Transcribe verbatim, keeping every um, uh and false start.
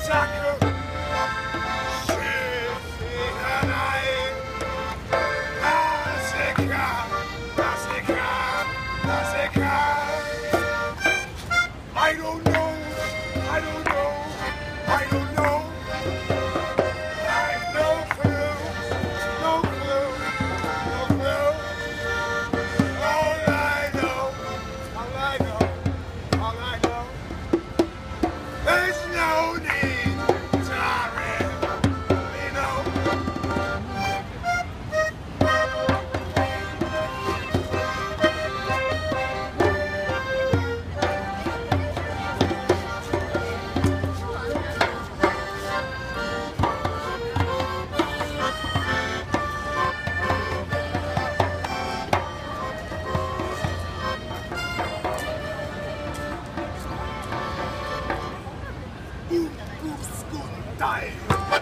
I don't know, I don't know, I don't know. I've no clue, no clue, no clue. All I know, all I know, all I know. There's no need to really know. Boom, boom, school, die.